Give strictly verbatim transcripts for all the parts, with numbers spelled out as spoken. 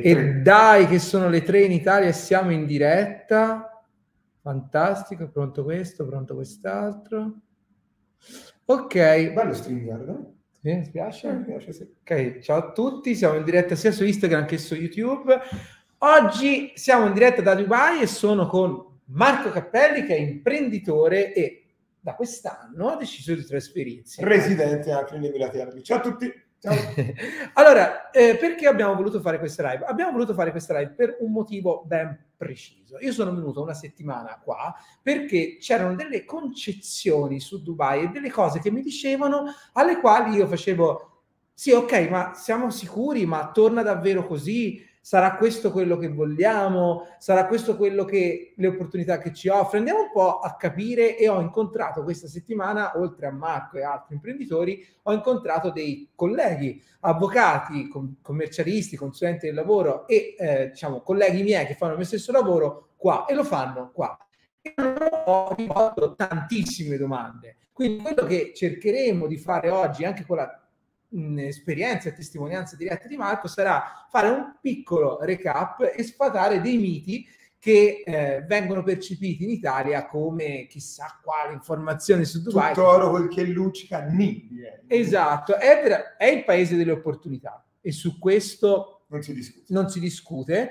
E dai che sono le tre in Italia e siamo in diretta. Fantastico, pronto questo, pronto quest'altro. Ok. Bello StreamYard, no? Sì, mi piace? Mi piace, sì. Ok, ciao a tutti, siamo in diretta sia su Instagram che su YouTube. Oggi siamo in diretta da Dubai e sono con Marco Cappelli, che è imprenditore e da quest'anno ha deciso di trasferirsi. Residente anche negli Emirati Arabi. Ciao a tutti! Ciao. Allora, eh, perché abbiamo voluto fare questa live? Abbiamo voluto fare questa live per un motivo ben preciso. Io sono venuto una settimana qua perché c'erano delle concezioni su Dubai e delle cose che mi dicevano, alle quali io facevo, sì, ok, ma siamo sicuri, ma torna davvero così? Sarà questo quello che vogliamo? Sarà questo quello che le opportunità che ci offre? Andiamo un po' a capire, e ho incontrato questa settimana, oltre a Marco e altri imprenditori, ho incontrato dei colleghi, avvocati, com- commercialisti, consulenti del lavoro e eh, diciamo colleghi miei che fanno il mio stesso lavoro qua e lo fanno qua. E ho rivolto tantissime domande. Quindi quello che cercheremo di fare oggi, anche con la esperienza e testimonianza diretta di Marco, sarà fare un piccolo recap e sfatare dei miti che eh, vengono percepiti in Italia come chissà quale informazione su Dubai. Tutto oro quel che luccica, niente. Esatto, è, è il paese delle opportunità e su questo non si discute. Non si discute.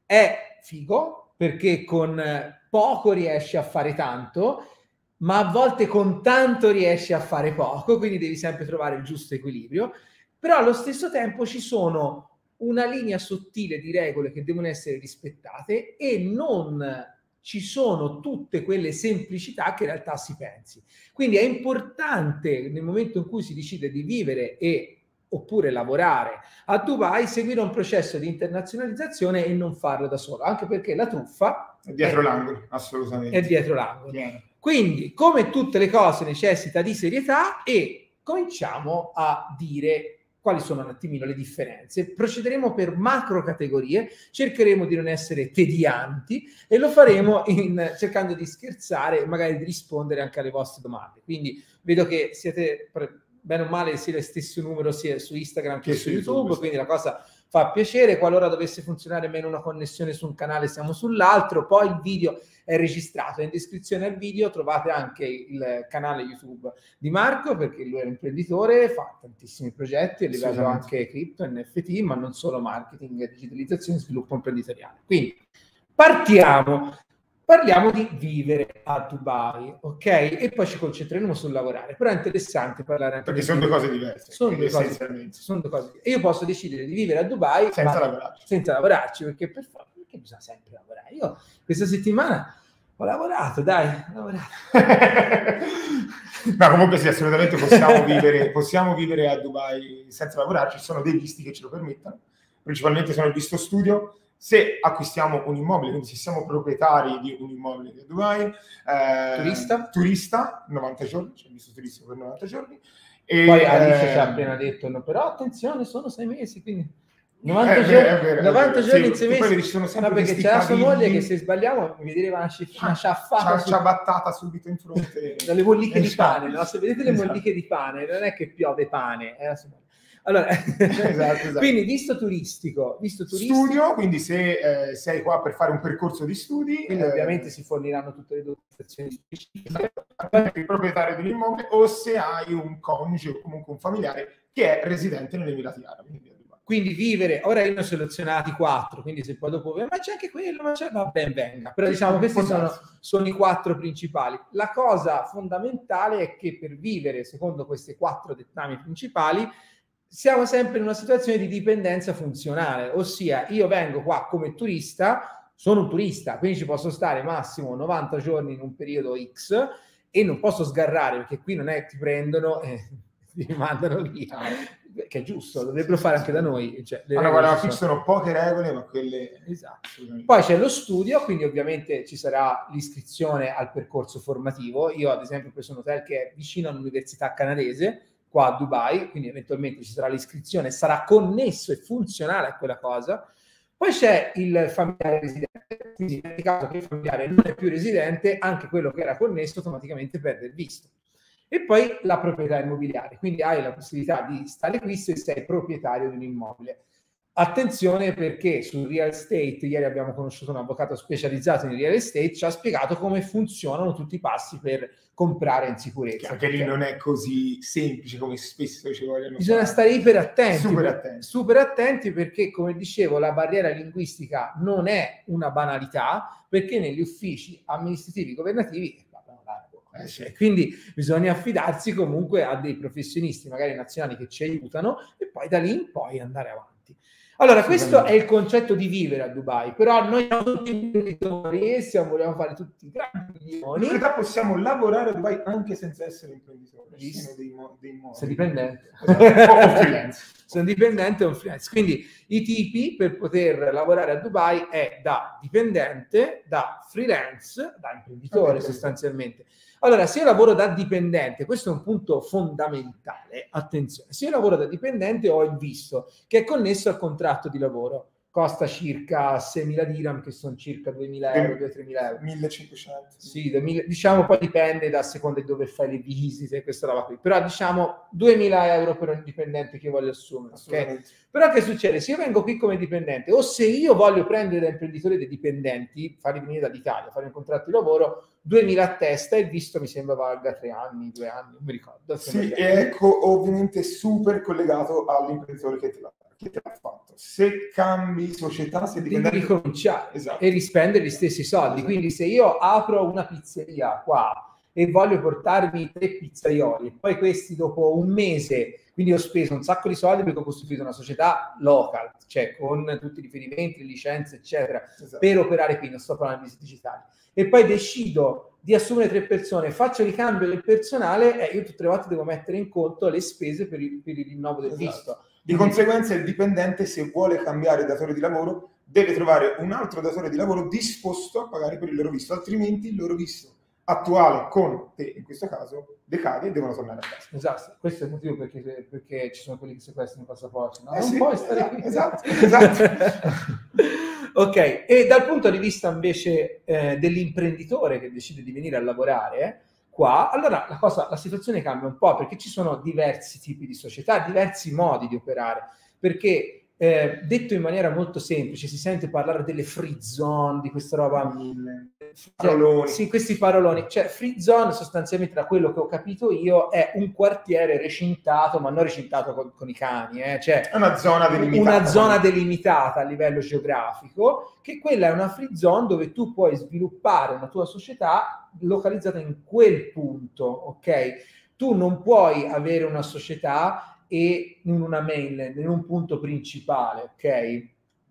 È figo perché con poco riesci a fare tanto, ma a volte con tanto riesci a fare poco, quindi devi sempre trovare il giusto equilibrio, però allo stesso tempo ci sono una linea sottile di regole che devono essere rispettate e non ci sono tutte quelle semplicità che in realtà si pensi. Quindi è importante nel momento in cui si decide di vivere e oppure lavorare a Dubai, seguire un processo di internazionalizzazione e non farlo da solo, anche perché la truffa è dietro è, l'angolo, assolutamente. È dietro l'angolo. Viene. Quindi, come tutte le cose, necessita di serietà e cominciamo a dire quali sono un attimino le differenze. Procederemo per macro categorie, cercheremo di non essere tedianti e lo faremo in, cercando di scherzare e magari di rispondere anche alle vostre domande. Quindi vedo che siete bene o male sia lo stesso numero sia su Instagram che, che su YouTube, YouTube, quindi la cosa fa piacere. Qualora dovesse funzionare meno una connessione su un canale, siamo sull'altro. Poi il video è registrato, in descrizione al video trovate anche il canale YouTube di Marco, perché lui è un imprenditore, fa tantissimi progetti a livello anche cripto, N F T, ma non solo marketing, digitalizzazione e sviluppo imprenditoriale. Quindi partiamo. Parliamo di vivere a Dubai, ok? E poi ci concentreremo sul lavorare. Però è interessante parlare anche perché sono due cose diverse. Sono due cose, sono due cose. E io posso decidere di vivere a Dubai senza lavorarci. Senza lavorarci, perché per forza, perché bisogna sempre lavorare. Io questa settimana ho lavorato, dai, ho lavorato. No, comunque sì, assolutamente possiamo vivere, possiamo vivere a Dubai senza lavorarci. Ci sono dei visti che ce lo permettono. Principalmente sono il visto studio. Se acquistiamo un immobile, quindi se siamo proprietari di un immobile di Dubai, eh, turista, turista, novanta giorni, c'è il visto turistico per novanta giorni. E poi Alice eh, ci ha appena detto, no, però attenzione, sono sei mesi, quindi novanta è giorni, vero, è vero, novanta è vero. giorni Sì, in sei mesi. Dici, sono sempre no, perché c'è la sua moglie che se sbagliamo mi vedeva una, cif- una sciaffata, ci ha battata subito in fronte. Dalle molliche di pane, no? Se vedete le esatto. molliche di pane, non è che piove pane, è la sua moglie. Allora, esatto, esatto. Quindi visto turistico, visto turistico, studio, quindi se eh, sei qua per fare un percorso di studi, quindi eh, ovviamente si forniranno tutte le documentazioni specifiche, il proprietario dell'immobile o se hai un coniuge o comunque un familiare che è residente negli Emirati Arabi. Quindi vivere, ora io ne ho selezionati quattro, quindi se poi dopo, ma c'è anche quello, ma c'è, va ben venga. Però diciamo questi sono, sono i quattro principali. La cosa fondamentale è che per vivere secondo questi quattro dettami principali siamo sempre in una situazione di dipendenza funzionale, ossia io vengo qua come turista, sono un turista, quindi ci posso stare massimo novanta giorni in un periodo X e non posso sgarrare perché qui non è che ti prendono e ti rimandano via, che è giusto, dovrebbero fare anche da noi. Cioè, allora, guarda, qui ci sono poche regole, ma quelle... Esatto. Poi c'è lo studio, quindi ovviamente ci sarà l'iscrizione al percorso formativo. Io ad esempio ho preso un hotel che è vicino all'università canadese, qua a Dubai, quindi eventualmente ci sarà l'iscrizione, sarà connesso e funzionale a quella cosa. Poi c'è il familiare residente, quindi nel caso che il familiare non è più residente, anche quello che era connesso automaticamente perde il visto. E poi la proprietà immobiliare, quindi hai la possibilità di stare qui se sei proprietario di un immobile. Attenzione, perché sul real estate, ieri abbiamo conosciuto un avvocato specializzato in real estate, ci ha spiegato come funzionano tutti i passi per comprare in sicurezza. Che anche lì non è così semplice come spesso ci vogliono Bisogna fare. stare iper attenti, super attenti. super attenti perché, come dicevo, la barriera linguistica non è una banalità, perché negli uffici amministrativi governativi Eh, cioè, quindi bisogna affidarsi comunque a dei professionisti magari nazionali che ci aiutano e poi da lì in poi andare avanti. Allora, questo è il concetto di vivere a Dubai, però noi siamo tutti imprenditori e siamo, vogliamo fare tutti i grandi milioni. In realtà possiamo lavorare a Dubai anche senza essere imprenditori, sono dei, dei modi. Sei dipendente. Esatto. O freelance. Sono dipendente o freelance. Quindi i tipi per poter lavorare a Dubai è da dipendente, da freelance, da imprenditore okay, sostanzialmente. Allora, se io lavoro da dipendente, questo è un punto fondamentale, attenzione, se io lavoro da dipendente ho il visto che è connesso al contratto di lavoro, costa circa seimila dirham, che sono circa duemila euro, due tremila euro. millecinquecento. Sì, diciamo poi dipende da seconda di dove fai le visite, questa roba qui, però diciamo duemila euro per un dipendente che io voglio assumere, ok? Però che succede? Se io vengo qui come dipendente o se io voglio prendere da imprenditori dei dipendenti, farli venire dall'Italia, fare un contratto di lavoro, duemila a testa e il visto mi sembra valga tre anni, due anni, non mi ricordo. Sì, e ecco, ovviamente super collegato all'imprenditore che te l'ha, che te l'ha fatto. Se cambi società, se devi ricominciare esatto. e rispendere gli stessi soldi. Esatto. Quindi se io apro una pizzeria qua e voglio portarmi tre pizzaioli, poi questi dopo un mese, quindi ho speso un sacco di soldi perché ho costruito una società local, cioè con tutti i riferimenti, licenze, eccetera, esatto. per operare qui, non sto parlando di digitali. E poi decido di assumere tre persone, faccio ricambio del personale e io tutte le volte devo mettere in conto le spese per il, per il rinnovo del esatto. visto. Di Quindi, conseguenza il dipendente, se vuole cambiare datore di lavoro, deve trovare un altro datore di lavoro disposto a pagare per il loro visto, altrimenti il loro visto attuale con te, in questo caso, decade e devono tornare a casa. Esatto, questo è il motivo perché, perché ci sono quelli che sequestrano i passaporti. No? Eh non sì, puoi stare esatto, qui. Esatto, esatto. Ok, e dal punto di vista invece eh, dell'imprenditore che decide di venire a lavorare qua, allora la, cosa, la situazione cambia un po' perché ci sono diversi tipi di società, diversi modi di operare, perché eh, detto in maniera molto semplice si sente parlare delle free zone, di questa roba, paroloni. Cioè, sì, questi paroloni, cioè free zone sostanzialmente da quello che ho capito io è un quartiere recintato, ma non recintato con, con i cani, eh? Cioè è una zona delimitata, una zona delimitata a livello geografico, che quella è una free zone dove tu puoi sviluppare una tua società localizzata in quel punto, ok? Tu non puoi avere una società e in una mainland, in un punto principale, ok?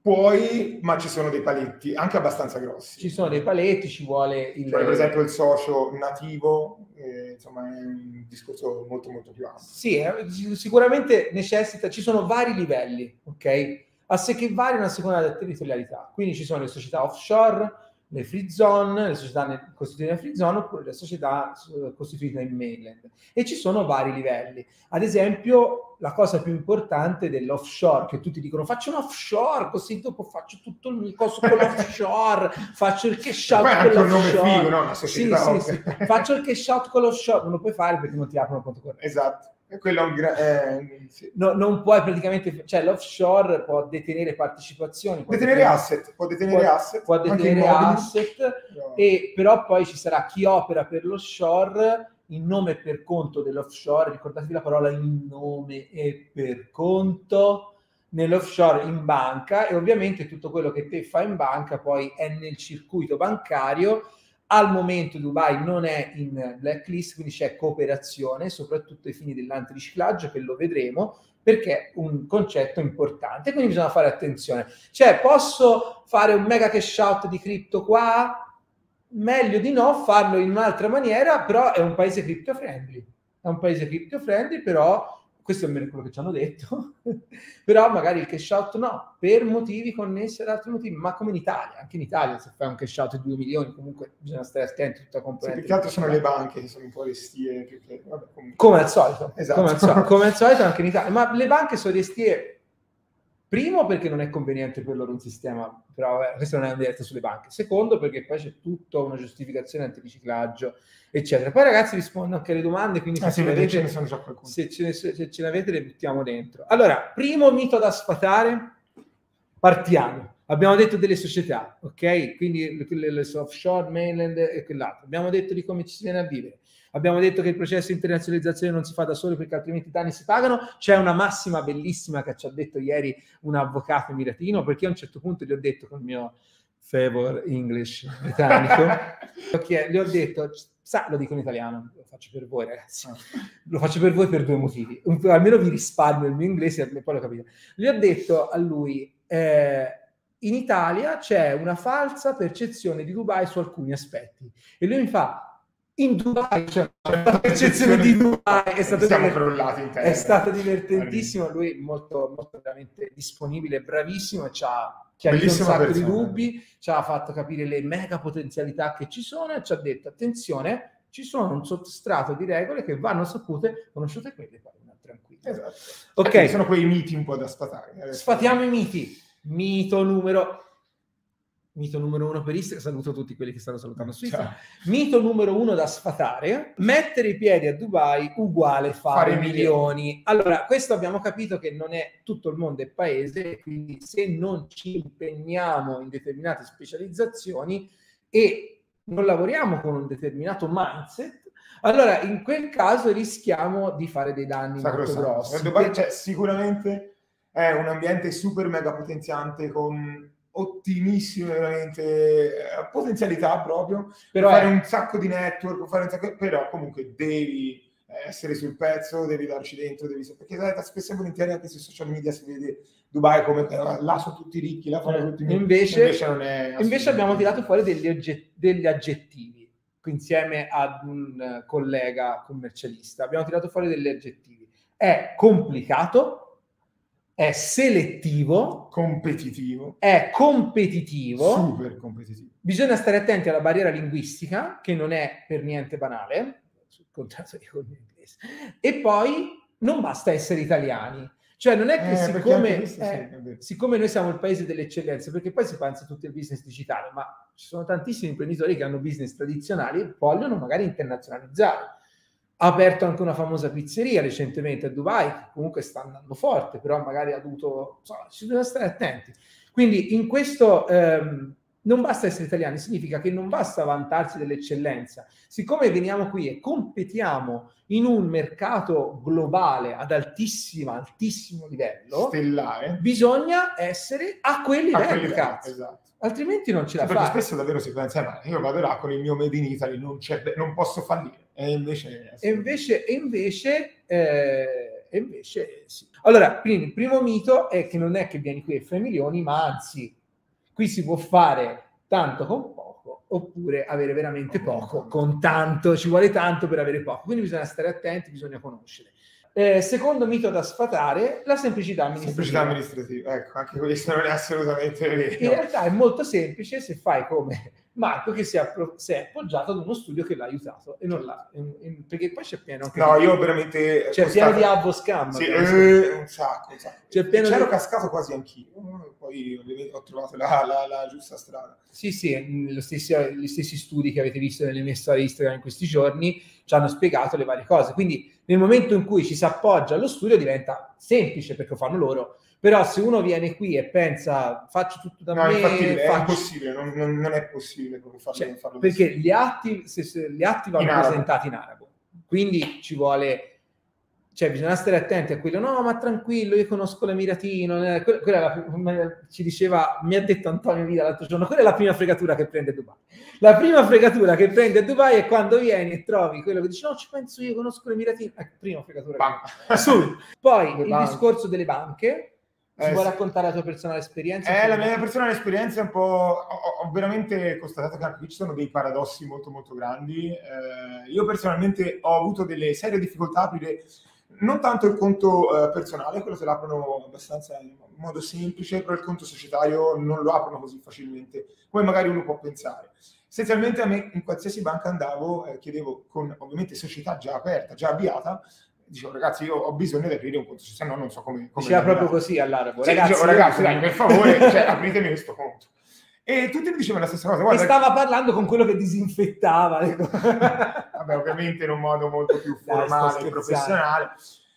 Puoi, ma ci sono dei paletti anche abbastanza grossi. Ci sono dei paletti, ci vuole il... Cioè, per esempio il socio nativo, eh, insomma è un discorso molto molto più ampio. Sì, eh, sicuramente necessita, ci sono vari livelli, ok? A sé che variano a seconda della territorialità. Quindi ci sono le società offshore, le free zone, le società costituite in free zone oppure le società costituite in mainland. E ci sono vari livelli. Ad esempio, la cosa più importante dell'offshore, che tutti dicono faccio un offshore, così dopo faccio tutto il mio coso con l'offshore, faccio il cash out con l'offshore. Un nome figo, no? Una società sì, sì, sì. Faccio il cash out con l'offshore, non lo puoi fare perché non ti aprono conto corrente. Esatto. E quello è un gra- eh, sì. no, non puoi praticamente, cioè l'offshore può detenere partecipazioni, può detenere, detenere asset, può detenere può, asset, può detenere asset, no. E però poi ci sarà chi opera per l'offshore in nome e per conto dell'offshore, ricordatevi la parola in nome e per conto, nell'offshore in banca, e ovviamente tutto quello che te fai in banca poi è nel circuito bancario. Al momento Dubai non è in blacklist, quindi c'è cooperazione, soprattutto ai fini dell'antiriciclaggio, che lo vedremo, perché è un concetto importante, quindi bisogna fare attenzione. Cioè, posso fare un mega cash out di cripto qua? Meglio di no, farlo in un'altra maniera, però è un paese crypto friendly. È un paese crypto friendly, però... questo è quello che ci hanno detto, però magari il cash out no, per motivi connessi ad altri motivi, ma come in Italia, anche in Italia se fai un cash out di due milioni comunque bisogna stare attenti a tutta componente. Sì, più che altro sono le banche che sono un po' restie. Più che, vabbè, come al solito, esatto. come, al solito come al solito anche in Italia, ma le banche sono restie primo perché non è conveniente per loro un sistema, però eh, questo non è un diretto sulle banche, secondo perché poi c'è tutta una giustificazione antiriciclaggio, eccetera. Poi ragazzi rispondo anche alle domande, quindi se, ah, ce, sì, l'avete, ce ne sono già se, ce ne, se ce l'avete le buttiamo dentro. Allora, primo mito da sfatare, Partiamo. Abbiamo detto delle società, ok? Quindi le, le offshore, mainland e quell'altro. Abbiamo detto di come ci si viene a vivere. Abbiamo detto che il processo di internazionalizzazione non si fa da solo perché altrimenti i danni si pagano. C'è una massima bellissima che ci ha detto ieri un avvocato emiratino, perché a un certo punto gli ho detto con il mio favor English britannico, okay, gli ho detto, sa, lo dico in italiano, lo faccio per voi ragazzi, lo faccio per voi per due motivi, un po', almeno vi risparmio il mio inglese e poi lo capite. Gli ho detto a lui, eh, in Italia c'è una falsa percezione di Dubai su alcuni aspetti, e lui mi fa, in Dubai c'è la percezione di Dubai, è stato, Siamo divert- crollati in terra. È stato divertentissimo, lui molto, molto veramente disponibile, bravissimo, e ci ha chiarito un sacco persona. di dubbi, ci ha fatto capire le mega potenzialità che ci sono e ci ha detto, attenzione, ci sono un sottostrato di regole che vanno sapute, conosciute quelle, poi tranquillo. Esatto. Ok, eh, sono quei miti un po' da sfatare. Sfatiamo i miti. Mito numero... Mito numero uno per Instagram, saluto tutti quelli che stanno salutando su Instagram. Mito numero uno da sfatare, mettere i piedi a Dubai uguale fare, fare milioni. Allora, questo abbiamo capito che non è tutto il mondo è paese, quindi se non ci impegniamo in determinate specializzazioni e non lavoriamo con un determinato mindset, allora in quel caso rischiamo di fare dei danni Sacro molto santo. grossi. Dubai, cioè, sicuramente è un ambiente super mega potenziante con ottimissime veramente eh, potenzialità proprio, però fare è... un sacco di network, fare un sacco... però comunque devi essere sul pezzo, devi darci dentro, devi... perché sai, spesso e volentieri anche sui social media si vede Dubai come eh, là sono tutti ricchi, là fanno tutti invece, invece non è invece abbiamo tirato fuori degli, ogget... degli aggettivi insieme ad un collega commercialista, abbiamo tirato fuori degli aggettivi: è complicato, è selettivo, competitivo, è competitivo, super competitivo. Bisogna stare attenti alla barriera linguistica, che non è per niente banale, sul contrario con l'inglese. E poi non basta essere italiani. Cioè non è che eh, siccome, questo, eh, sì, siccome noi siamo il paese delle eccellenze, perché poi si pensa tutto il business digitale, ma ci sono tantissimi imprenditori che hanno business tradizionali e vogliono magari internazionalizzare. Ha aperto anche una famosa pizzeria recentemente a Dubai, che comunque sta andando forte, però magari ha dovuto... Insomma, ci bisogna stare attenti. Quindi in questo ehm, non basta essere italiani, significa che non basta vantarsi dell'eccellenza. Siccome veniamo qui e competiamo in un mercato globale ad altissimo, altissimo livello, stellare, bisogna essere a quel livello, cazzo. Esatto. Altrimenti non ce la sì, fai. Perché spesso davvero si pensa, ma io vado là con il mio Made in Italy, non, c'è, non posso fallire. E invece... E invece, e invece, eh, e invece sì. Allora, quindi il primo mito è che non è che vieni qui e fai milioni, ma anzi, qui si può fare tanto con poco, oppure avere veramente poco con tanto. Ci vuole tanto per avere poco. Quindi bisogna stare attenti, bisogna conoscere. Eh, secondo mito da sfatare, la semplicità amministrativa. Semplicità amministrativa, ecco, anche questo non è assolutamente vero. In realtà è molto semplice se fai come Marco, che si è, si è appoggiato ad uno studio che l'ha aiutato e non l'ha, perché poi c'è pieno anche no di, io veramente c'è pieno di avvo scam, sì, eh, un sacco, un sacco. C'è pieno c'ero di... cascato quasi anch'io, poi ho trovato la, la, la giusta strada. Sì, sì, lo stessi, gli stessi studi che avete visto nelle mie storie Instagram in questi giorni ci hanno spiegato le varie cose, quindi nel momento in cui ci si appoggia allo studio diventa semplice perché lo fanno loro. Però se uno viene qui e pensa faccio tutto da no, me, infatti è faccio... impossibile, non, non, non è possibile proprio farlo, cioè, farlo perché gli atti, se, se, gli atti vanno in presentati in arabo, quindi ci vuole, cioè bisogna stare attenti a quello, no ma tranquillo, io conosco l'Emiratino, eh, quella, quella la, ci diceva, mi ha detto Antonio Vida l'altro giorno, quella è la prima fregatura che prende Dubai. La prima fregatura che prende Dubai è quando vieni e trovi quello che dice no ci penso io, conosco l'Emiratino, eh, prima fregatura. Che... Poi il banche. discorso delle banche. Si Eh, vuoi sì. raccontare la tua personale esperienza? Eh, la mia personale esperienza è un po'... Ho, ho veramente constatato che anche qui ci sono dei paradossi molto molto grandi. Eh, io personalmente ho avuto delle serie difficoltà a aprire non tanto il conto eh, personale, quello se l'aprono abbastanza in modo semplice, però il conto societario non lo aprono così facilmente, come magari uno può pensare. Essenzialmente a me in qualsiasi banca andavo, eh, chiedevo con ovviamente società già aperta, già avviata, dicevo ragazzi io ho bisogno di aprire un conto, se no non so come... come diceva proprio così all'arabo, sì, ragazzi, dicevo, ragazzi dai per favore cioè, apritemi questo conto. E tutti mi dicevano la stessa cosa. Guarda, e stava parlando con quello che disinfettava. Vabbè, ovviamente in un modo molto più formale e professionale.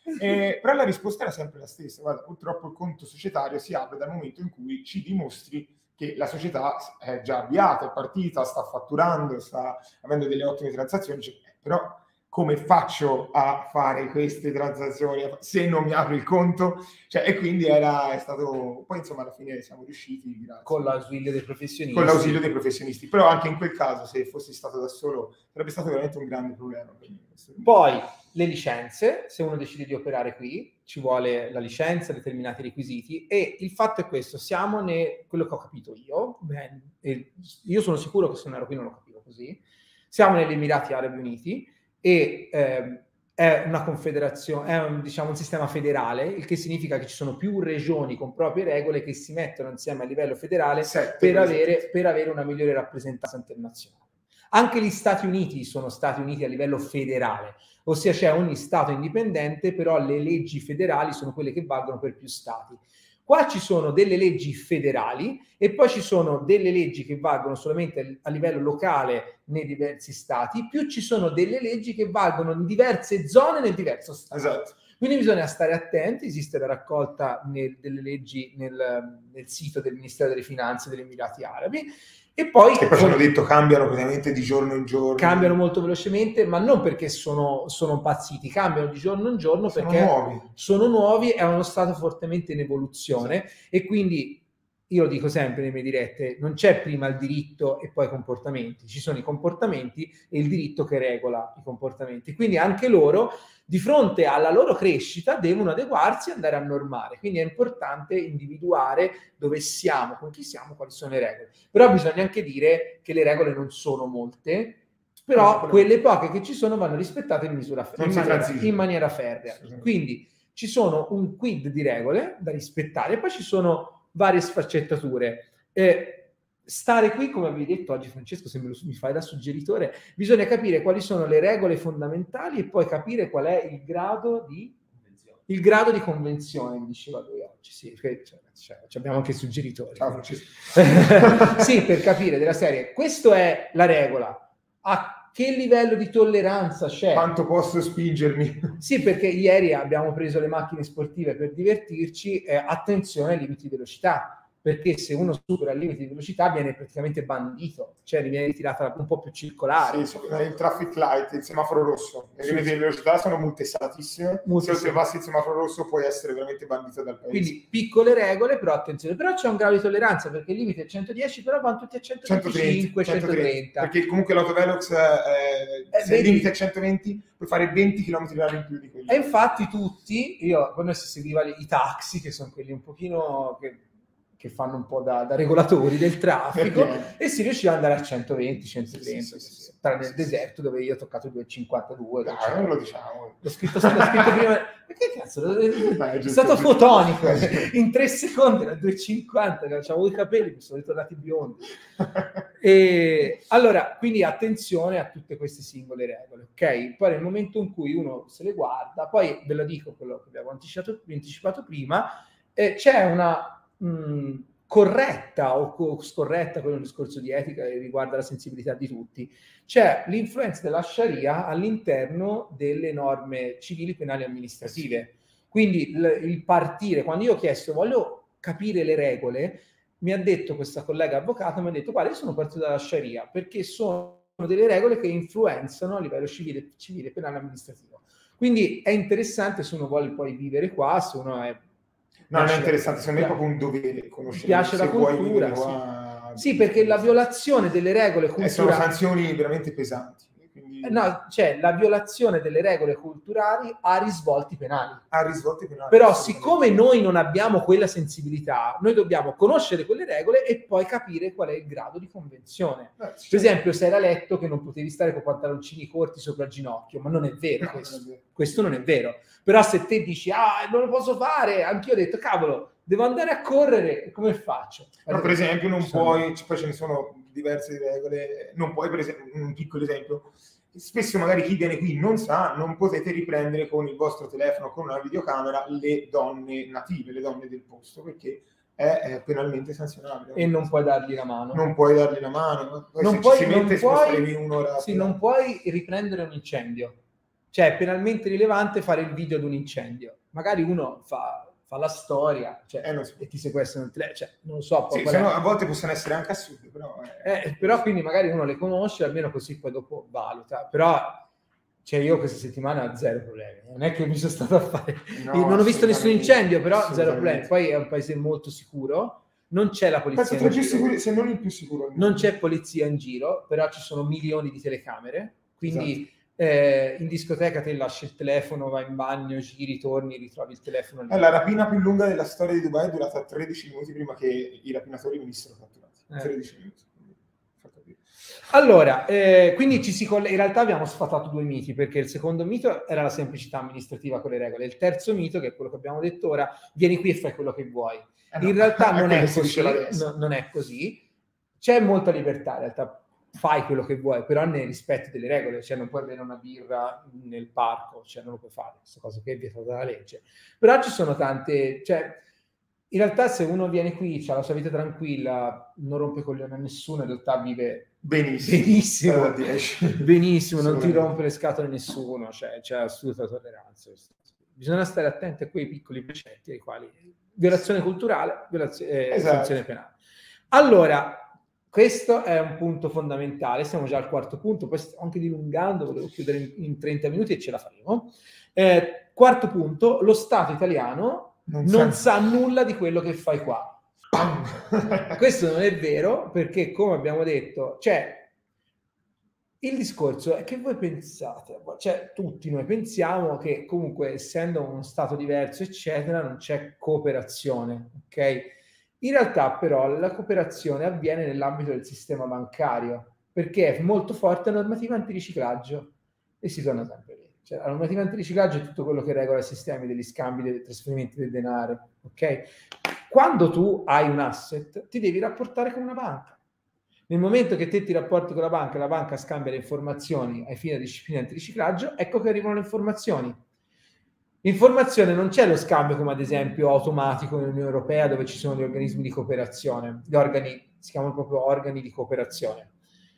Eh, però la risposta era sempre la stessa. Guarda, purtroppo il conto societario si apre dal momento in cui ci dimostri che la società è già avviata, è partita, sta fatturando, sta avendo delle ottime transazioni, cioè, però come faccio a fare queste transazioni se non mi apro il conto? Cioè, e quindi era, è stato, poi insomma alla fine siamo riusciti, grazie. Con l'ausilio dei professionisti. Con l'ausilio dei professionisti, però anche in quel caso se fossi stato da solo sarebbe stato veramente un grande problema. Poi le licenze, se uno decide di operare qui, ci vuole la licenza, determinati requisiti, e il fatto è questo, siamo ne, quello che ho capito io, beh, e io sono sicuro che se non ero qui non lo capivo così, siamo negli Emirati Arabi Uniti, e eh, è una confederazione, è un, diciamo, un sistema federale, il che significa che ci sono più regioni con proprie regole che si mettono insieme a livello federale per avere, per avere una migliore rappresentanza internazionale. Anche gli Stati Uniti sono Stati Uniti a livello federale, ossia c'è ogni Stato indipendente, però le leggi federali sono quelle che valgono per più Stati. Qua ci sono delle leggi federali e poi ci sono delle leggi che valgono solamente a livello locale nei diversi stati, più ci sono delle leggi che valgono in diverse zone nel diverso stato. Esatto. Quindi bisogna stare attenti, esiste la raccolta nel, delle leggi nel, nel sito del Ministero delle Finanze degli Emirati Arabi, e poi, che poi ci hanno detto cambiano praticamente di giorno in giorno. Cambiano molto velocemente, ma non perché sono, sono impazziti, cambiano di giorno in giorno sono perché nuovi. sono nuovi, è uno stato fortemente in evoluzione, sì. E quindi io lo dico sempre nelle mie dirette, non c'è prima il diritto e poi i comportamenti, ci sono i comportamenti e il diritto che regola i comportamenti. Quindi anche loro, di fronte alla loro crescita, devono adeguarsi e andare a normare. Quindi è importante individuare dove siamo, con chi siamo, quali sono le regole. Però bisogna anche dire che le regole non sono molte, però quelle poche che ci sono vanno rispettate in misura in maniera, in maniera ferrea. Quindi ci sono un quid di regole da rispettare e poi ci sono varie sfaccettature. Eh, stare qui, come avevi detto oggi Francesco, se me lo, mi fai da suggeritore, bisogna capire quali sono le regole fondamentali e poi capire qual è il grado di convenzione. Il grado di convenzione, mi diceva lui oggi, sì, cioè, cioè, abbiamo anche suggeritori. Ciao Francesco. Sì, per capire della serie, questa è la regola. A che livello di tolleranza c'è? Quanto posso spingermi? Sì, perché ieri abbiamo preso le macchine sportive per divertirci, eh, attenzione ai limiti di velocità, perché se uno supera il limite di velocità viene praticamente bandito, cioè viene ritirata un po' più circolare. Sì, il traffic light, il semaforo rosso, le limiti di velocità sono multesatissime, se oltrepassi il semaforo rosso puoi essere veramente bandito dal paese. Quindi piccole regole, però attenzione, però c'è un grado di tolleranza, perché il limite è centodieci, però vanno tutti a centoventicinque, centotrenta. Perché comunque l'autovelox, eh, eh, se il limite è centoventi, puoi fare venti chilometri orari in più di quelli. E infatti tutti, io, quando si seguiva i taxi, che sono quelli un pochino... Che, che fanno un po' da, da regolatori del traffico, e si riusciva ad andare a centoventi, centotrenta, sì, sì, sì, sì, tranne nel sì, deserto dove io ho toccato i due virgola cinquantadue. No, non lo diciamo. L'ho scritto, l'ho scritto prima. Perché cazzo? È, è stato fotonico. In tre secondi era due virgola cinquanta, avevo i capelli, mi sono ritornati biondi. E allora, quindi attenzione a tutte queste singole regole, ok? Poi nel momento in cui uno se le guarda, poi ve lo dico quello che abbiamo anticipato, anticipato prima, eh, c'è una Mh, corretta o co- scorretta, quello è un discorso di etica che riguarda la sensibilità di tutti, c'è l'influenza della Sharia all'interno delle norme civili, penali e amministrative. Quindi l- il partire, quando io ho chiesto voglio capire le regole, mi ha detto questa collega avvocato, mi ha detto guarda, io sono partito dalla Sharia perché sono delle regole che influenzano a livello civile, civile penale e amministrativo. Quindi è interessante se uno vuole poi vivere qua, se uno è No, non è interessante, secondo me è proprio un dovere conoscere. Piace la cultura, qua, sì. Sì, perché la violazione delle regole culturali... E sono sanzioni veramente pesanti. Quindi... No, cioè la violazione delle regole culturali ha risvolti penali. Ha risvolti penali. Però siccome noi non abbiamo quella sensibilità, noi dobbiamo conoscere quelle regole e poi capire qual è il grado di convenzione. Eh, certo. Per esempio, se era letto che non potevi stare con pantaloncini corti sopra il ginocchio, ma non è vero, no, questo. Non è vero. Questo non è vero. Però se te dici, ah, non lo posso fare, anch'io ho detto, cavolo, devo andare a correre, come faccio? No, per esempio, non puoi, poi ce ne sono diverse regole, non puoi, per esempio, un piccolo esempio, spesso magari chi viene qui non sa, non potete riprendere con il vostro telefono, con una videocamera, le donne native, le donne del posto, perché è, è penalmente sanzionabile. E non puoi dargli la mano. Non puoi dargli la mano. Poi non se puoi, ci si mette, non puoi, un'ora. Sì, non puoi riprendere un incendio. Cioè è penalmente rilevante fare il video di un incendio. Magari uno fa... fa la storia, cioè, eh, so. e ti sequestrano il telefono, cioè, non lo so. Sì, a volte possono essere anche assurde, però... È... Eh, però quindi magari uno le conosce, almeno così poi dopo valuta. Però, cioè, io questa settimana ho zero problemi. Non è che mi sono stato a fare... No, non ho visto nessun incendio, però zero problemi. Poi è un paese molto sicuro, non c'è la polizia Penso tra più sicuri, se non il più sicuro. Non c'è polizia in giro, però ci sono milioni di telecamere, quindi... Esatto. Eh, in discoteca te lasci il telefono, vai in bagno, giri, torni, ritrovi il telefono. Eh, la rapina più lunga della storia di Dubai è durata tredici minuti prima che i rapinatori venissero catturati. Eh. tredici minuti. Allora, eh, quindi ci si coll- in realtà abbiamo sfatato due miti, perché il secondo mito era la semplicità amministrativa con le regole, il terzo mito, che è quello che abbiamo detto ora, vieni qui e fai quello che vuoi. Eh no. In realtà non è così, no, non è così, c'è molta libertà in realtà. Fai quello che vuoi, però ne rispetti delle regole, cioè non puoi bere una birra nel parco, cioè non lo puoi fare, questa cosa che è vietata dalla legge. Però ci sono tante, cioè in realtà se uno viene qui, ha la sua vita tranquilla, non rompe coglione a nessuno, in realtà vive benissimo, benissimo, benissimo, non ti rompe le scatole nessuno, cioè c'è assoluta tolleranza. Bisogna stare attenti a quei piccoli precetti ai quali violazione culturale, violazione, eh, esatto. sanzione penale. Allora, questo è un punto fondamentale, siamo già al quarto punto, poi stiamo anche dilungando, volevo chiudere in, in trenta minuti e ce la faremo. Eh, quarto punto, lo Stato italiano non, non sa nulla di quello che fai qua. Questo non è vero, perché come abbiamo detto, cioè, il discorso è che voi pensate, cioè tutti noi pensiamo che comunque essendo uno Stato diverso, eccetera, non c'è cooperazione, ok? In realtà però la cooperazione avviene nell'ambito del sistema bancario, perché è molto forte la normativa antiriciclaggio e si torna sempre lì. Cioè, la normativa antiriciclaggio è tutto quello che regola i sistemi degli scambi, dei trasferimenti del denaro, ok? Quando tu hai un asset, ti devi rapportare con una banca. Nel momento che te ti rapporti con la banca, la banca scambia le informazioni ai fini della disciplina antiriciclaggio, ecco che arrivano le informazioni. Informazione non c'è lo scambio come ad esempio automatico nell'Unione Europea dove ci sono gli organismi di cooperazione, gli organi, si chiamano proprio organi di cooperazione.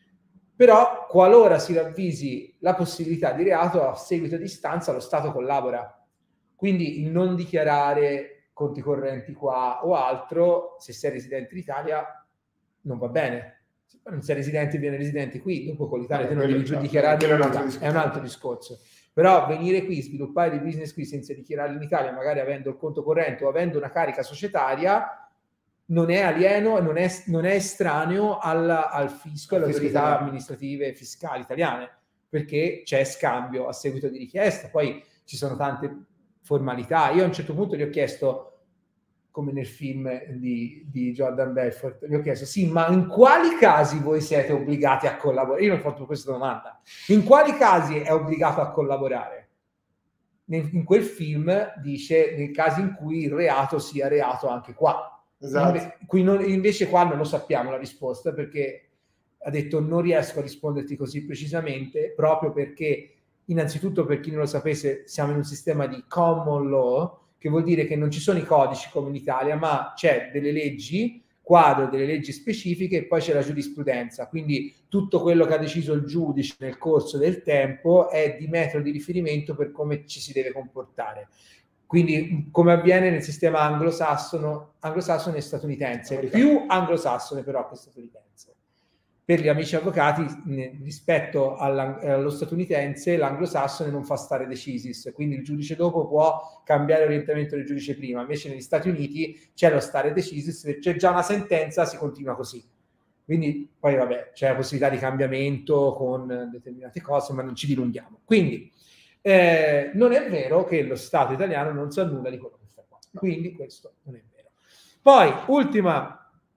Però qualora si ravvisi la possibilità di reato a seguito di istanza lo Stato collabora. Quindi il non dichiarare conti correnti qua o altro, se sei residente in Italia non va bene. Se non sei residente viene residente qui, dopo con l'Italia te non devi giù dichiarare, è un altro discorso. Però venire qui, sviluppare dei business qui senza dichiararli in Italia, magari avendo il conto corrente o avendo una carica societaria, non è alieno, non è, non è estraneo al, al fisco e alle autorità amministrative e fiscali italiane, perché c'è scambio a seguito di richiesta. Poi ci sono tante formalità. Io a un certo punto gli ho chiesto, come nel film di, di Jordan Belfort, gli ho chiesto, sì, ma in quali casi voi siete obbligati a collaborare? Io mi ho fatto questa domanda. In quali casi è obbligato a collaborare? Nel, in quel film dice, nei casi in cui il reato sia reato anche qua. Esatto. Inve, qui non, invece qua non lo sappiamo la risposta, perché ha detto non riesco a risponderti così precisamente, proprio perché, innanzitutto per chi non lo sapesse, siamo in un sistema di common law, che vuol dire che non ci sono i codici come in Italia, ma c'è delle leggi, quadro delle leggi specifiche e poi c'è la giurisprudenza. Quindi tutto quello che ha deciso il giudice nel corso del tempo è di metro di riferimento per come ci si deve comportare. Quindi come avviene nel sistema anglosassone, anglosassone e statunitense, più anglosassone però che statunitense. Per gli amici avvocati, rispetto allo statunitense, l'anglosassone non fa stare decisis, quindi il giudice dopo può cambiare orientamento del giudice prima, invece negli Stati Uniti c'è lo stare decisis, c'è già una sentenza, si continua così. Quindi poi vabbè, c'è la possibilità di cambiamento con determinate cose, ma non ci dilunghiamo. Quindi eh, non è vero che lo Stato italiano non sa nulla di quello che fa qua. Quindi questo non è vero. Poi, ultima...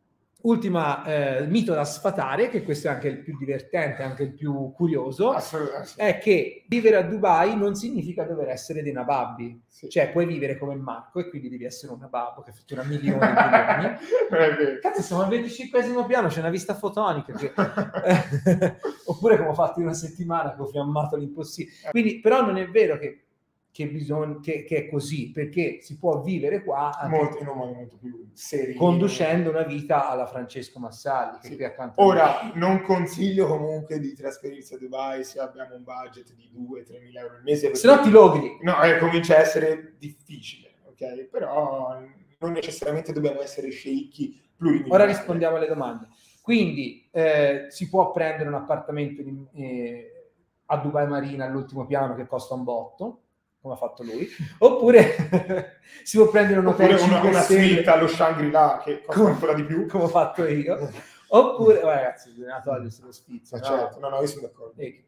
Ultima eh, mito da sfatare, che questo è anche il più divertente, anche il più curioso, è che vivere a Dubai non significa dover essere dei nababbi. Sì. Cioè puoi vivere come Marco e quindi devi essere un nababbo che fattura milioni di milioni. Cazzo, siamo al venticinquesimo piano, c'è una vista fotonica. Che... Oppure come ho fatto in una settimana che ho fiammato l'impossibile. Quindi, però non è vero che che, bisogna, che, che è così, perché si può vivere qua anche molto, in un modo molto più serio, conducendo una vita alla Francesco Massalli. Che sì. qui accanto a Ora, me. non consiglio comunque di trasferirsi a Dubai se abbiamo un budget di due tre mila euro al mese. Se no ti loghi. No, eh, comincia a essere difficile, ok? Però non necessariamente dobbiamo essere sceicchi plurimilionari. Ora rispondiamo alle domande. Quindi eh, si può prendere un appartamento in, eh, a Dubai Marina all'ultimo piano che costa un botto, come ha fatto lui, oppure si può prendere un hotel oppure una, una stelle, suite allo Shangri-La che costa come, ancora di più, come ho fatto io, oppure oh, ragazzi bisogna togliersi lo sfizio, no? No? Certo, no, no, io sono d'accordo. E,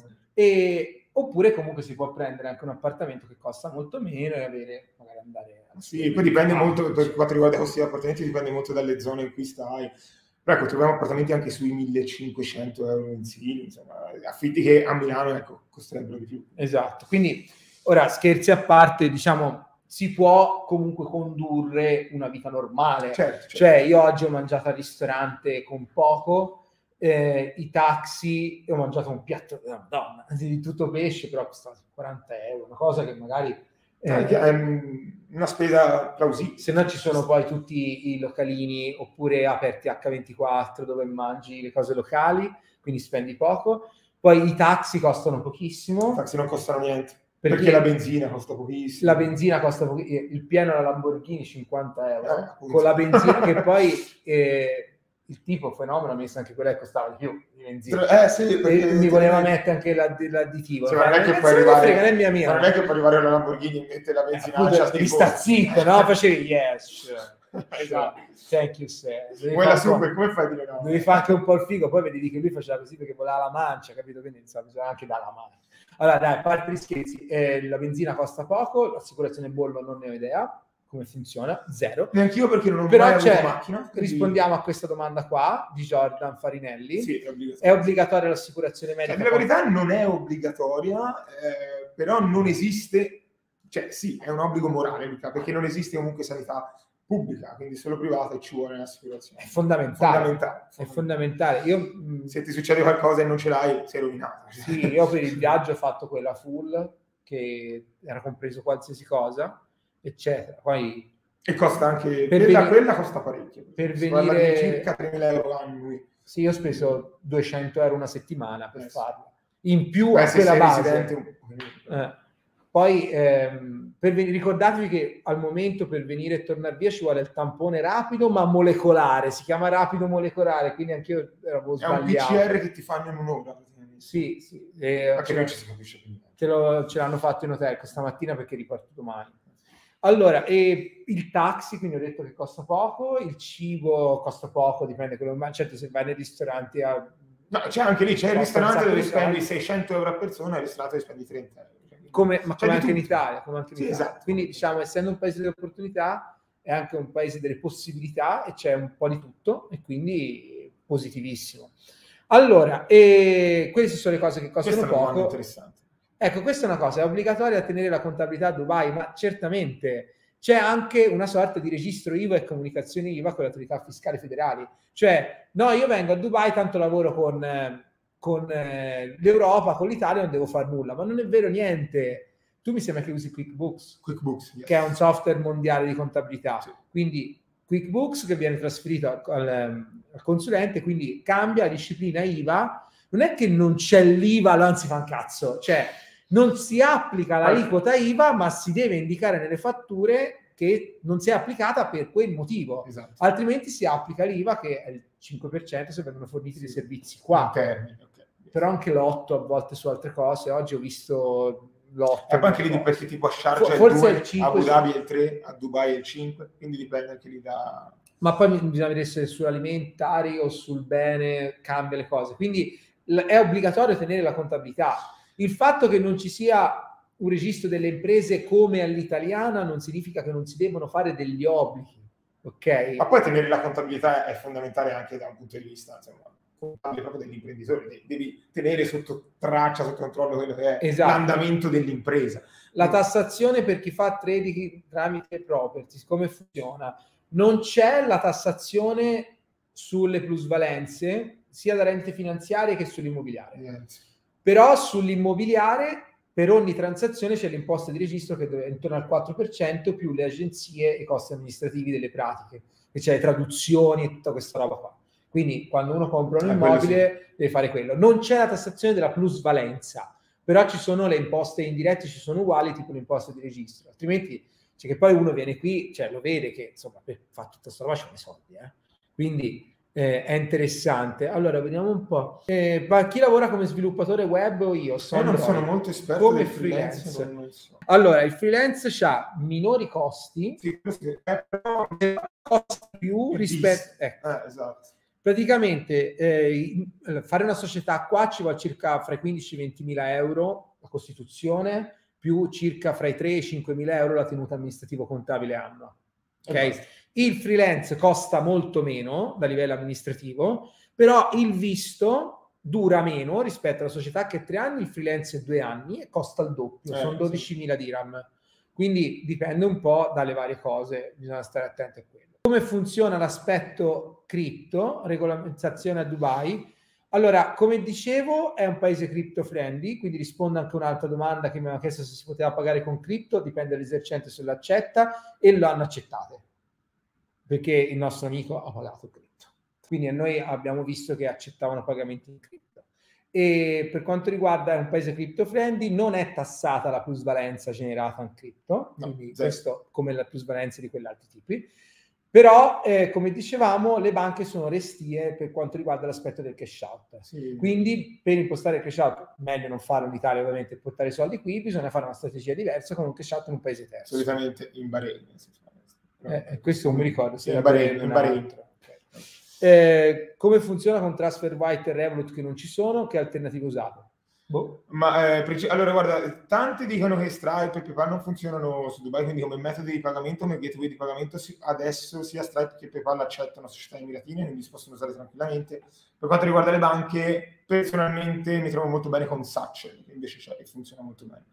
e, oppure comunque si può prendere anche un appartamento che costa molto meno e avere magari andare a sì, poi dipende ah, molto per quanto riguarda i costi di appartamenti, dipende molto dalle zone in cui stai. Però ecco, troviamo appartamenti anche sui millecinquecento euro mensili, insomma, affitti che a Milano ecco, costerebbero di più. Esatto, quindi ora scherzi a parte, diciamo, si può comunque condurre una vita normale. Certo, certo. Cioè io oggi ho mangiato al ristorante con poco, eh, i taxi, ho mangiato un piatto della Madonna, di tutto pesce, però costava quaranta euro, una cosa che magari... Eh, è una spesa plausibile. Se no ci sono poi tutti i localini oppure aperti acca ventiquattro dove mangi le cose locali, quindi spendi poco. Poi i taxi costano pochissimo. I taxi non costano niente, perché, perché la benzina costa pochissimo. La benzina costa pochissimo, il pieno alla Lamborghini cinquanta euro, eh, con la benzina che poi... Eh, il tipo fenomeno ha messo anche quella che costava di più di benzina, eh, sì, e mi voleva mettere anche l'additivo, cioè, non è che puoi arrivare, frega, non è mia mia. Non è che puoi arrivare alla Lamborghini e mettere la benzina, eh, devi sta zitto, no? Facevi yes, esatto, thank you sir. Quella super, come fai a dire no? Devi fare anche un po' il figo, poi vedi che lui faceva così perché voleva la mancia, capito? Quindi insomma, bisogna anche dare la mancia. Allora dai, a parte gli scherzi, eh, la benzina costa poco, l'assicurazione bollo non ne ho idea come funziona, zero. Neanch'io perché non ho Però mai avuto c'è, macchina. Quindi... rispondiamo a questa domanda qua di Jordan Farinelli. Sì, è obbligatoria. È obbligatoria l'assicurazione medica? Cioè, la verità non è obbligatoria, eh, però non esiste, cioè sì, è un obbligo morale, Luca, perché non esiste comunque sanità pubblica, quindi solo privata e ci vuole l'assicurazione. È fondamentale. fondamentale. È fondamentale. Io, mh, se ti succede qualcosa e non ce l'hai, sei rovinato. Sì, io per il viaggio ho fatto quella full, che era compreso qualsiasi cosa, eccetera. Poi e costa anche per quella, venire, quella costa parecchio per si venire parla di circa tremila euro annui. Sì, io ho speso duecento euro una settimana per eh, farla in più Beh, a quella base residente... eh. Poi ehm, per ven- ricordatevi che al momento per venire e tornare via ci vuole il tampone rapido ma molecolare, si chiama rapido molecolare, quindi anch'io avevo sbagliato. È un P C R che ti fanno in un'ora. Sì, sì. Eh, anche non ci si capisce più. Ce, lo, ce l'hanno fatto in hotel questa mattina perché riparto domani. Allora, e il taxi, quindi ho detto che costa poco, il cibo costa poco, dipende quello, ma certo se vai nei ristoranti a... No, c'è anche lì, c'è il ristorante dove spendi seicento euro a persona e il ristorante dove spendi trenta euro. Come, ma come anche in Italia. Come anche in sì, Italia. Esatto. Quindi diciamo, essendo un paese delle opportunità, è anche un paese delle possibilità e c'è un po' di tutto e quindi positivissimo. Allora, e queste sono le cose che costano Questa poco. È interessante. Ecco, questa è una cosa, è obbligatoria tenere la contabilità a Dubai, ma certamente c'è anche una sorta di registro I V A e comunicazione I V A con le autorità fiscali federali. Cioè, no, io vengo a Dubai, tanto lavoro con, eh, con eh, l'Europa, con l'Italia, non devo fare nulla. Ma non è vero niente. Tu mi sembra che usi QuickBooks, QuickBooks yes. che è un software mondiale di contabilità. Sì. Quindi QuickBooks che viene trasferito al, al, al consulente, quindi cambia la disciplina I V A. Non è che non c'è l'I V A, non si fa un cazzo. Cioè, non si applica l'aliquota I V A, ma si deve indicare nelle fatture che non si è applicata per quel motivo. Esatto. Altrimenti si applica l'I V A che è il cinque per cento se vengono forniti dei servizi qua. Okay. Però anche l'otto a volte su altre cose. Oggi ho visto l'otto. E poi anche lì dipende, tipo a Sharjah forse il due, il cinque, a Abu Dhabi è il tre, a Dubai è il cinque, quindi dipende anche lì da... Ma poi bisogna vedere se sull'alimentari o sul bene cambia le cose. Quindi è obbligatorio tenere la contabilità. Il fatto che non ci sia un registro delle imprese come all'italiana non significa che non si devono fare degli obblighi, ok? Ma poi tenere la contabilità è fondamentale anche da un punto di vista, insomma, contabile proprio degli imprenditori. Devi tenere sotto traccia, sotto controllo quello che è esatto. l'andamento dell'impresa. La tassazione per chi fa trading tramite properties, come funziona? Non c'è la tassazione sulle plusvalenze, sia da rente finanziarie che sull'immobiliare. Yes. Però sull'immobiliare per ogni transazione c'è l'imposta di registro che è intorno al quattro per cento più le agenzie e i costi amministrativi delle pratiche, che c'è le traduzioni e tutta questa roba qua. Quindi quando uno compra un Eh, immobile sì. deve fare quello. Non c'è la tassazione della plusvalenza, però ci sono le imposte indirette, ci sono uguali, tipo l'imposta di registro. Altrimenti, cioè che poi uno viene qui, cioè lo vede che insomma per fare tutta questa roba ci sono i soldi, eh? Quindi eh, è interessante. Allora, vediamo un po'. Eh, ma chi lavora come sviluppatore web o io? Io non sono molto esperto come del freelance. freelance. Non so. Allora, il freelance ha minori costi, sì, sì, eh, però... costi più rispetto... Ecco. Eh, esatto. Praticamente eh, fare una società qua ci va circa fra i quindici e i ventimila euro la costituzione, più circa fra i tre e i cinquemila euro la tenuta amministrativo contabile annua. Okay? Il freelance costa molto meno da livello amministrativo, però il visto dura meno rispetto alla società che è tre anni, il freelance è due anni e costa il doppio, eh, sono dodicimila sì. dirham. Quindi dipende un po' dalle varie cose, bisogna stare attenti a quello. Come funziona l'aspetto cripto, regolamentazione a Dubai? Allora, come dicevo, è un paese crypto friendly, quindi rispondo anche a un'altra domanda che mi hanno chiesto se si poteva pagare con cripto, dipende dall'esercente se lo accetta, e lo hanno accettate, perché il nostro amico ha pagato cripto. Quindi noi abbiamo visto che accettavano pagamenti in cripto. E per quanto riguarda è un paese crypto friendly, non è tassata la plusvalenza generata in cripto, quindi no, questo come la plusvalenza di quegli altri tipi. Però, eh, come dicevamo, le banche sono restie per quanto riguarda l'aspetto del cash out. Sì. Quindi, per impostare il cash out, meglio non farlo in Italia, ovviamente, e portare i soldi qui, bisogna fare una strategia diversa con un cash out in un paese terzo. Solitamente in Bahrain. Eh, questo non mi ricordo. Se in Bahrain. In Bahrain. Okay. Eh, come funziona con TransferWise e Revolut che non ci sono? Che alternative usate? Boh. Ma eh, allora guarda, tanti dicono che Stripe e PayPal non funzionano su Dubai, quindi come metodi di pagamento, come gateway di pagamento adesso sia Stripe che PayPal accettano società emiratine, quindi si possono usare tranquillamente. Per quanto riguarda le banche, personalmente mi trovo molto bene con Satchel, che invece c'è e funziona molto bene.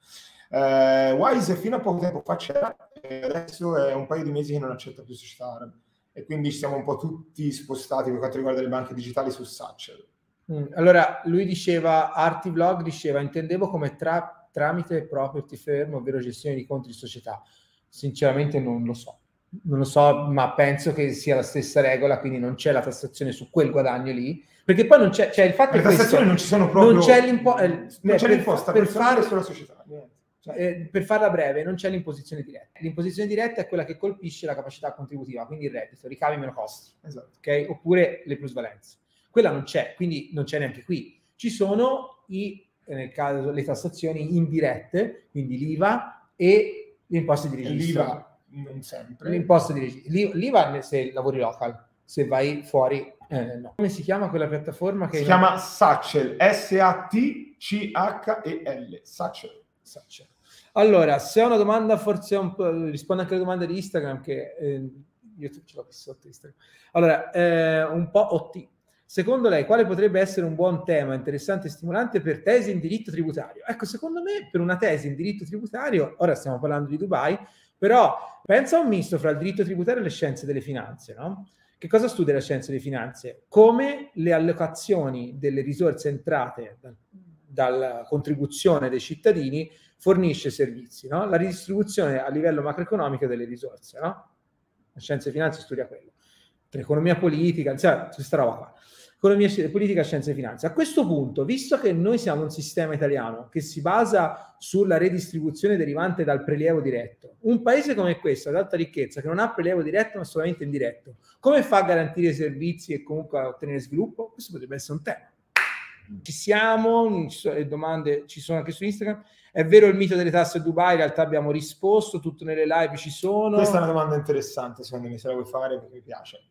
Uh, Wise fino a poco tempo fa c'era, e adesso è un paio di mesi che non accetta più società arabe, e quindi siamo un po' tutti spostati per quanto riguarda le banche digitali su Satchel. Allora, lui diceva, Artivlog diceva, intendevo come tra, tramite property firm, ovvero gestione di conti di società. Sinceramente non lo so. Non lo so, ma penso che sia la stessa regola, quindi non c'è la tassazione su quel guadagno lì. Perché poi non c'è, cioè il fatto le tassazioni non ci sono proprio... Non c'è l'impo- eh, non c'è per, l'imposta per, per fare sulla società. Cioè, eh, per farla breve, non c'è l'imposizione diretta. L'imposizione diretta è quella che colpisce la capacità contributiva, quindi il reddito, ricavi meno costi. Esatto. Okay? Oppure le plusvalenze. Quella non c'è, quindi non c'è neanche qui. Ci sono i, nel caso le tassazioni indirette, quindi l'I V A e le imposte di registro. L'I V A non sempre. L'imposta di registro. L'I V A se lavori local, se vai fuori eh, no. Come si chiama quella piattaforma? Che si chiama Satchel, S A T C H E L, Satchel. Satchel. Allora, se ho una domanda, forse un po', rispondo anche alle domande di Instagram, che eh, io ce l'ho qui sotto Instagram. Allora, eh, un po' O T. Secondo lei, quale potrebbe essere un buon tema interessante e stimolante per tesi in diritto tributario? Ecco, secondo me, per una tesi in diritto tributario, ora stiamo parlando di Dubai, però pensa a un misto fra il diritto tributario e le scienze delle finanze, no? Che cosa studia la scienza delle finanze? Come le allocazioni delle risorse entrate da, dalla contribuzione dei cittadini fornisce servizi, no? La ridistribuzione a livello macroeconomico delle risorse, no? La scienza delle finanze studia quello. L'economia politica, insomma, questa roba qua. Economia politica, scienze e finanze. A questo punto, visto che noi siamo un sistema italiano che si basa sulla redistribuzione derivante dal prelievo diretto, un paese come questo, ad alta ricchezza, che non ha prelievo diretto ma solamente indiretto, come fa a garantire i servizi e comunque a ottenere sviluppo? Questo potrebbe essere un tema. Ci siamo, le domande ci sono anche su Instagram. È vero il mito delle tasse a Dubai? In realtà abbiamo risposto, tutto nelle live ci sono. Questa è una domanda interessante, secondo me, se la vuoi fare perché mi piace.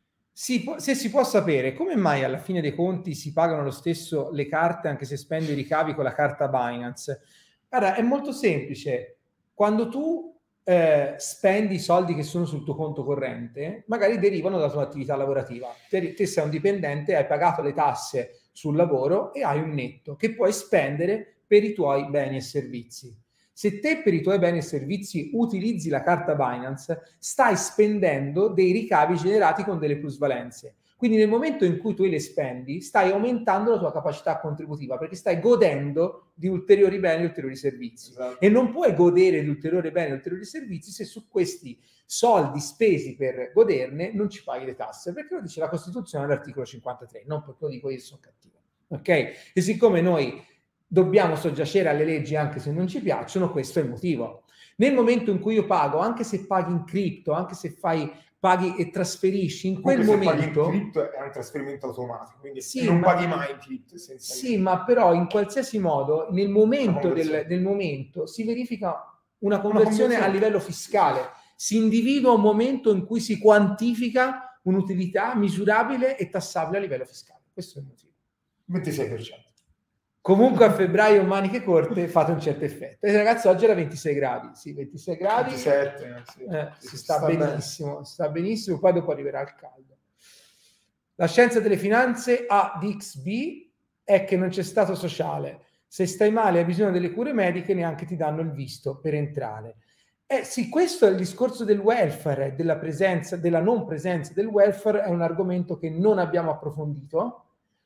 Si può, se si può sapere come mai alla fine dei conti si pagano lo stesso le carte anche se spendi i ricavi con la carta Binance. Guarda, è molto semplice. Quando tu eh, spendi i soldi che sono sul tuo conto corrente, magari derivano dalla tua attività lavorativa. Te, te sei un dipendente, hai pagato le tasse sul lavoro e hai un netto che puoi spendere per i tuoi beni e servizi. Se te per i tuoi beni e servizi utilizzi la carta Binance, stai spendendo dei ricavi generati con delle plusvalenze. Quindi nel momento in cui tu le spendi, stai aumentando la tua capacità contributiva, perché stai godendo di ulteriori beni e ulteriori servizi. Esatto. E non puoi godere di ulteriori beni e ulteriori servizi se su questi soldi spesi per goderne non ci paghi le tasse, perché lo dice la Costituzione all'articolo cinquantatré, non perché lo dico io, sono cattivo. Ok? E siccome noi dobbiamo soggiacere alle leggi anche se non ci piacciono, questo è il motivo. Nel momento in cui io pago, anche se paghi in cripto, anche se fai paghi e trasferisci, in quel Comunque momento... se paghi in cripto è un trasferimento automatico, quindi sì, non ma, paghi mai in cripto. Sì, ma però in qualsiasi modo, nel momento, del, nel momento si verifica una conversione, una conversione a livello fiscale. Si individua un momento in cui si quantifica un'utilità misurabile e tassabile a livello fiscale. Questo è il motivo. ventisei per cento. Comunque a febbraio maniche corte fate un certo effetto. E ragazzi, oggi era ventisei gradi, sì, ventisei gradi. ventisette, sì. Eh, sì, si sì, sta, sta benissimo, bene. sta benissimo, poi dopo arriverà il caldo. La scienza delle finanze A D X B è che non c'è stato sociale. Se stai male e hai bisogno delle cure mediche, neanche ti danno il visto per entrare. Eh sì, questo è il discorso del welfare, della presenza, della non presenza del welfare, è un argomento che non abbiamo approfondito,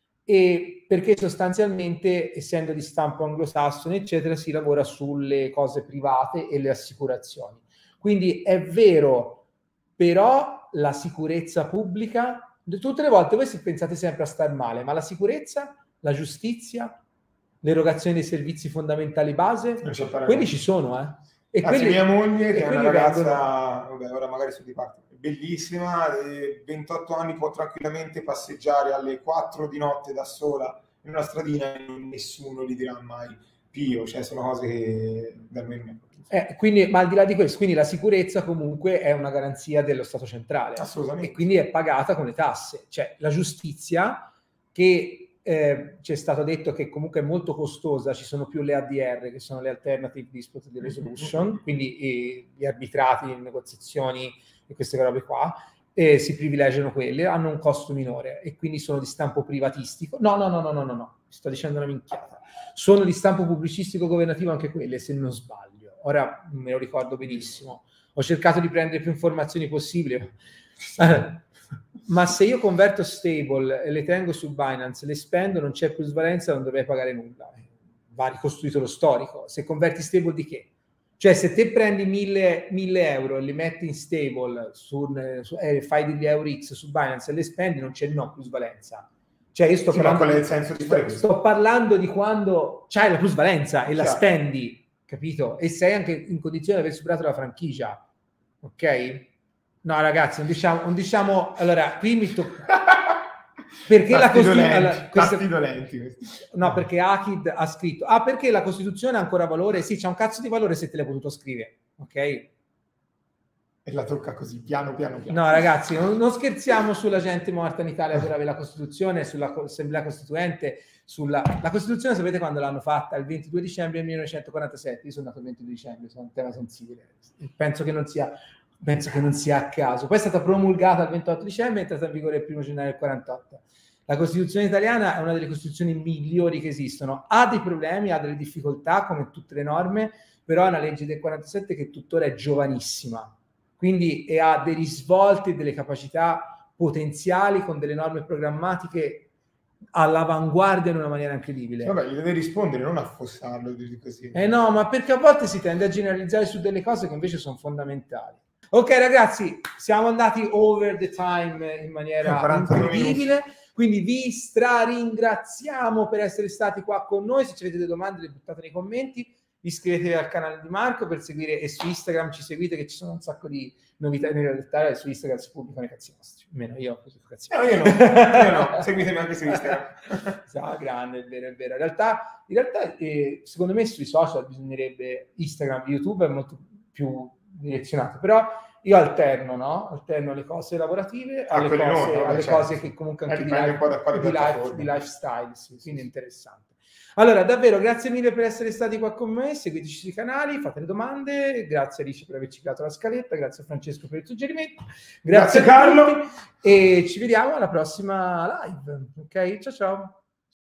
e perché sostanzialmente, essendo di stampo anglosassone, eccetera, si lavora sulle cose private e le assicurazioni. Quindi è vero, però la sicurezza pubblica, tutte le volte voi pensate sempre a star male, ma la sicurezza, la giustizia, l'erogazione dei servizi fondamentali base, quelli ci sono, eh. E Anzi, quelli, mia moglie, che è una ragazza, vengono... vabbè, ora magari sono di parte, bellissima, ventotto anni, può tranquillamente passeggiare alle quattro di notte da sola in una stradina e nessuno gli dirà mai Pio, cioè sono cose che da me... Eh, quindi, ma al di là di questo, quindi la sicurezza comunque è una garanzia dello Stato centrale. Assolutamente. E quindi è pagata con le tasse. Cioè la giustizia, che eh, ci è stato detto che comunque è molto costosa, ci sono più le A D R, che sono le Alternative Dispute Resolution, quindi eh, gli arbitrati, le negoziazioni e queste robe qua, eh, si privilegiano quelle, hanno un costo minore e quindi sono di stampo privatistico. No, no, no, no, no, no, no, sto dicendo una minchiata. Sono di stampo pubblicistico governativo anche quelle, se non sbaglio. Ora me lo ricordo benissimo. Ho cercato di prendere più informazioni possibili. Ma se io converto stable e le tengo su Binance, le spendo, non c'è plusvalenza, non dovrei pagare nulla. Va ricostruito lo storico. Se converti stable di che? Cioè se te prendi mille euro e li metti in stable, su, su, eh, fai degli euro X su Binance e le spendi, non c'è no plusvalenza. Cioè io sto, sì, parlando, di, senso di sto, sto parlando di quando c'hai la plusvalenza e la Chiaro. spendi, capito? E sei anche in condizione di aver superato la franchigia, ok? No ragazzi, non diciamo, non diciamo allora, qui mi tocca... Perché la Costituzione... Allora, questa... No, perché Akid ha scritto... Ah, perché la Costituzione ha ancora valore? Sì, c'è un cazzo di valore se te l'hai potuto scrivere, ok? E la tocca così, piano, piano, piano. No, ragazzi, non, non scherziamo sulla gente morta in Italia per avere la Costituzione, sull'Assemblea Costituente, sulla... La Costituzione sapete quando l'hanno fatta? Il ventidue dicembre millenovecentoquarantasette. Io sono nato il ventidue dicembre, sono un tema sensibile. Penso che non sia... Penso che non sia a caso. Poi è stata promulgata il ventotto dicembre e è entrata in vigore il primo gennaio del quarantotto. La Costituzione italiana è una delle Costituzioni migliori che esistono. Ha dei problemi, ha delle difficoltà, come tutte le norme, però è una legge del quarantasette che tuttora è giovanissima. Quindi e ha dei risvolti e delle capacità potenziali con delle norme programmatiche all'avanguardia in una maniera incredibile. Vabbè, gli deve rispondere, non affossarlo così. Eh no, ma perché a volte si tende a generalizzare su delle cose che invece sono fondamentali. Ok ragazzi, siamo andati over the time in maniera incredibile, quindi vi straringraziamo per essere stati qua con noi. Se avete delle domande le buttate nei commenti, iscrivetevi al canale di Marco per seguire, e su Instagram ci seguite che ci sono un sacco di novità in realtà, su Instagram si pubblicano i cazzi nostri, almeno io ho così cazzi. No, io no, io no, seguitemi anche su Instagram. Ah, grande, è vero, è vero. In realtà, in realtà eh, secondo me sui social bisognerebbe, Instagram, YouTube è molto più direzionato, però io alterno, no? Alterno le cose lavorative alle, cose, no, no, alle certo. cose che comunque anche di, life, di, life, di lifestyle, sì, quindi è interessante. Allora, davvero, grazie mille per essere stati qua con me, seguiteci sui canali, fate le domande, grazie a Alice per averci creato la scaletta, grazie a Francesco per il suggerimento, grazie, grazie a Carlo, e ci vediamo alla prossima live, ok? Ciao ciao!